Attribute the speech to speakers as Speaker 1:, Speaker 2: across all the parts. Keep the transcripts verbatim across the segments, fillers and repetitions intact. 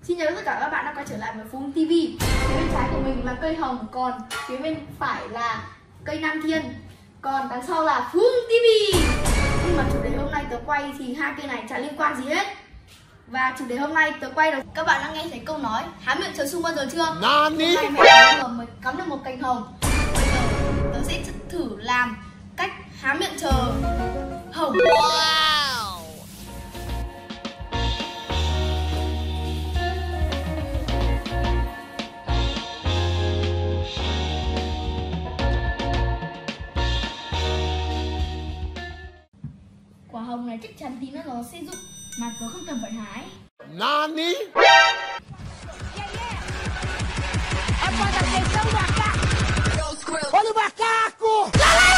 Speaker 1: Xin chào tất cả các bạn đã quay trở lại với Phú ti vi. Phía bên trái của mình là cây hồng, còn phía bên phải là cây Nam Thiên, còn đằng sau là Phú ti vi. Nhưng mà chủ đề hôm nay tớ quay thì hai cây này chả liên quan gì hết. Và chủ đề hôm nay tớ quay là các bạn đã nghe thấy câu nói há miệng chờ sung bao giờ chưa?
Speaker 2: Nani?
Speaker 1: Hôm nay mẹ vừa mới cắm được một cành hồng. Bây giờ tớ sẽ thử làm cách há miệng chờ hồng.
Speaker 2: Wow!
Speaker 1: Quả hồng này chắc chắn tí nữa nó sẽ rụng mà tớ không cần phải hái.
Speaker 2: Nani? Olha o macaco!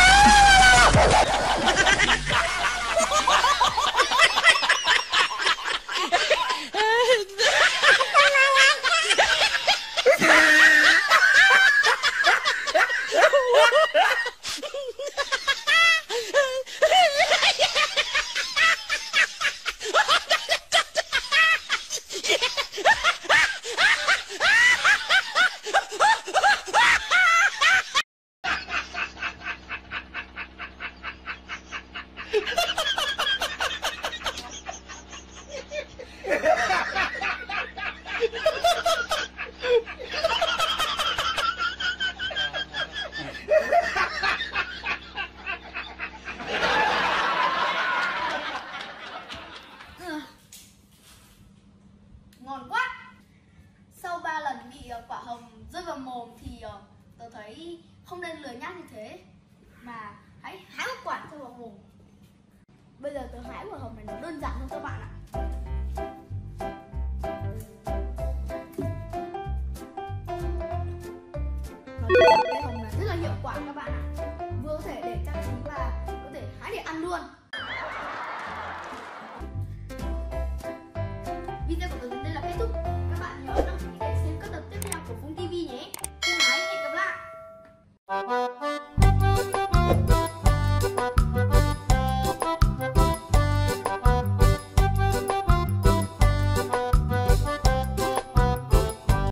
Speaker 1: Ngon quá. Sau ba lần bị quả hồng rơi vào mồm thì tớ thấy không nên lười nhác như thế, mà hãy hái một quả cho vào mồm. Bây giờ tớ hái quả hồng này nó đơn giản hơn các bạn ạ. Nói chung cây hồng này rất là hiệu quả các bạn ạ, vừa có thể để trang trí và có thể hái để ăn luôn. Video của tớ